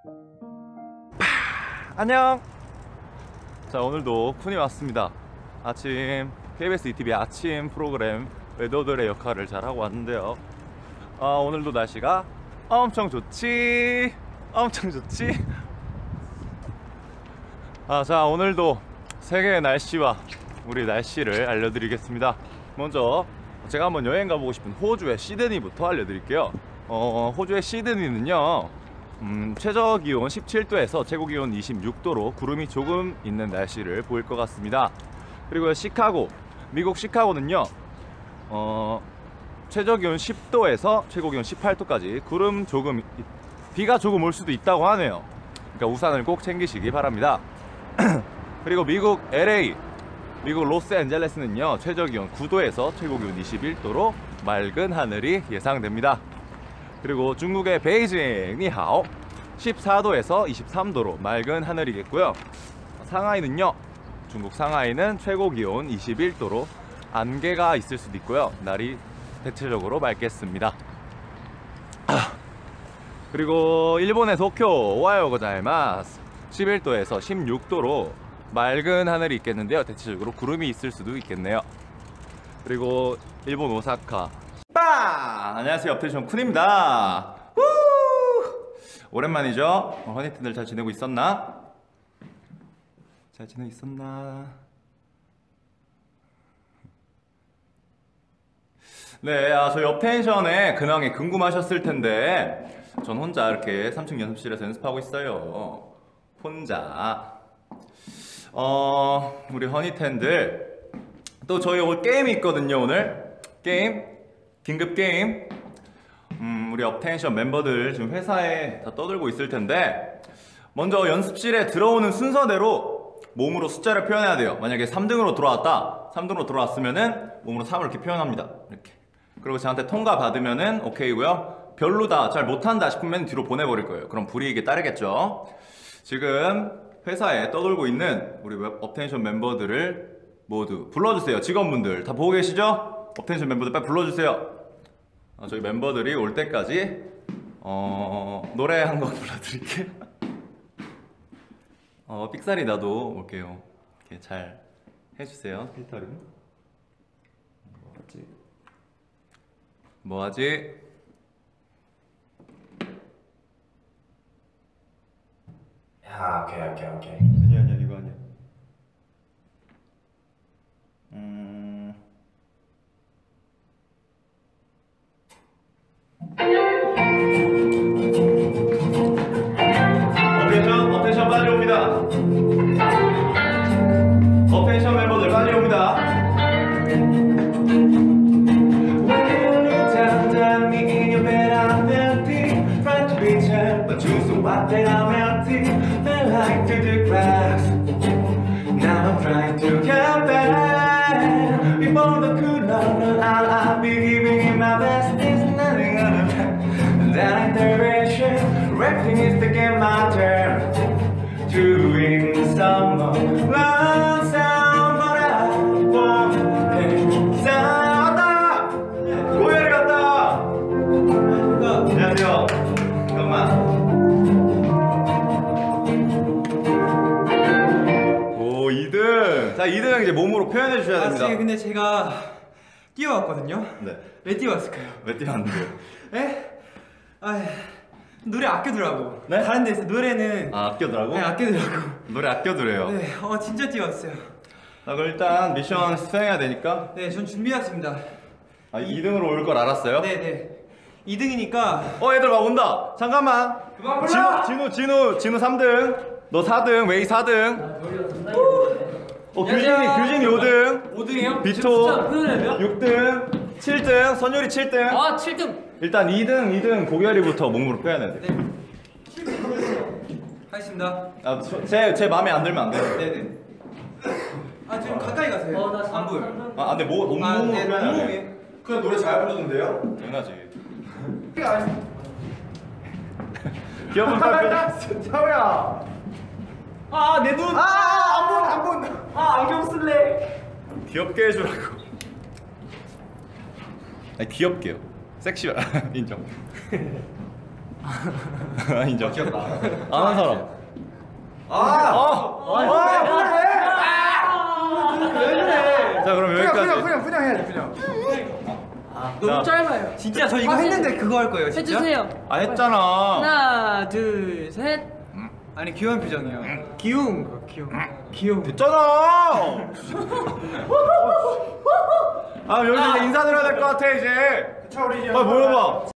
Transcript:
안녕. 자, 오늘도 쿤이 왔습니다. 아침 KBS ETV 아침 프로그램 외도들의 역할을 잘하고 왔는데요. 오늘도 날씨가 엄청 좋지. 자, 오늘도 세계의 날씨와 우리 날씨를 알려드리겠습니다. 먼저 제가 한번 여행 가보고 싶은 호주의 시드니부터 알려드릴게요. 호주의 시드니는요, 최저 기온 17도에서 최고 기온 26도로 구름이 조금 있는 날씨를 보일 것 같습니다. 그리고 시카고, 미국 시카고는요, 최저 기온 10도에서 최고 기온 18도까지 비가 조금 올 수도 있다고 하네요. 그러니까 우산을 꼭 챙기시기 바랍니다. 그리고 미국 LA, 미국 로스앤젤레스는요, 최저 기온 9도에서 최고 기온 21도로 맑은 하늘이 예상됩니다. 그리고 중국의 베이징 니하오, 14도에서 23도로 맑은 하늘이겠고요. 상하이는요, 중국 상하이는 최고 기온 21도로 안개가 있을 수도 있고요. 날이 대체적으로 맑겠습니다. 그리고 일본의 도쿄 오하요 고자이마스, 11도에서 16도로 맑은 하늘이 있겠는데요. 대체적으로 구름이 있을 수도 있겠네요. 그리고 일본 오사카, 안녕하세요, 업텐션 쿤입니다. 오랜만이죠? 허니튼들 잘 지내고 있었나? 네, 저희 업텐션의 근황이 궁금하셨을 텐데, 전 혼자 이렇게 3층 연습실에서 연습하고 있어요. 혼자. 우리 허니텐들, 또 저희 오늘 게임이 있거든요. 오늘 긴급 게임. 우리 업텐션 멤버들 지금 회사에 다 떠들고 있을 텐데, 먼저 연습실에 들어오는 순서대로 몸으로 숫자를 표현해야 돼요. 만약에 3등으로 들어왔으면은 몸으로 3을 이렇게 표현합니다. 이렇게. 그리고 저한테 통과 받으면은 오케이고요. 별로다, 잘 못한다 싶으면 뒤로 보내버릴 거예요. 그럼 불이익이 따르겠죠. 지금 회사에 떠돌고 있는 우리 업텐션 멤버들을 모두 불러주세요. 직원분들 다 보고 계시죠? 업텐션 멤버들 빨리 불러주세요. 저희 멤버들이 올 때까지 노래 한 곡 불러드릴게요. 삑사리 나도 올게요. 이렇게 잘 해주세요. 필터링. 뭐하지? 야, 오케이. 아니야, 이거 아니야. 업텐션 빨리 옵니다. 업텐션 멤버들 빨리 옵니다. Now I'm trying to get back. Before the good love, I'll be giving it my best. There's nothing on the back. That direction, rapping is to get my turn. Doing some love sound, but I won't sound. 고열이 갔다. 안녕하세요. 잠깐만. 2등! 자, 2등 이제 몸으로 표현해 주셔야 됩니다. 지금 근데 제가 뛰어왔거든요? 네. 왜 뛰어왔을까요? 왜 뛰어왔는데요? 에? 노래 아껴두라고. 네? 다른 데서 노래는 아껴두라고? 네, 아껴두라고. 노래 아껴두래요. 네, 진짜 뛰어왔어요. 자, 그럼 일단 미션 수행해야 되니까. 네, 전 준비했습니다. 2등으로 올 걸 알았어요? 네네. 2등이니까. 애들 막 온다! 잠깐만! 그만 불러! 진우 3등! 너 4등, 웨이 4등. 규진이 5등. 5등이요? 비토 6등, 7등, 선율이 7등. 7등. 일단 2등 고결이부터 몸으로 표현해야 돼. 네. 하겠습니다. 제 마음에 안 들면 안 돼. 네네. 지금 가까이 가세요. 안 보여. 안 돼, 몸으로 네, 표현해야 돼. 몸무게. 그냥 노래 잘 부르던데요? 당연하지. 귀여운 팔 차우야. 내 눈. 안 본. 안경 쓸래. 귀엽게 해주라고. 아니, 귀엽게요. 섹시한 인정. 인정. 귀엽다. 안 한 사람. 자 그럼 여기까지. 그냥 해야지 그냥. 너무 짧아요. 진짜 저 이거 했는데 그거 할 거예요, 진짜? 해주세요. 아 했잖아. 하나, 둘, 셋. 아니 귀여운 표정이요. 귀여운 거 귀여운. 됐잖아. 아 여기서 이제 인사드려야 될 것 같아 이제. 자 우리 이제 빨리 모여봐.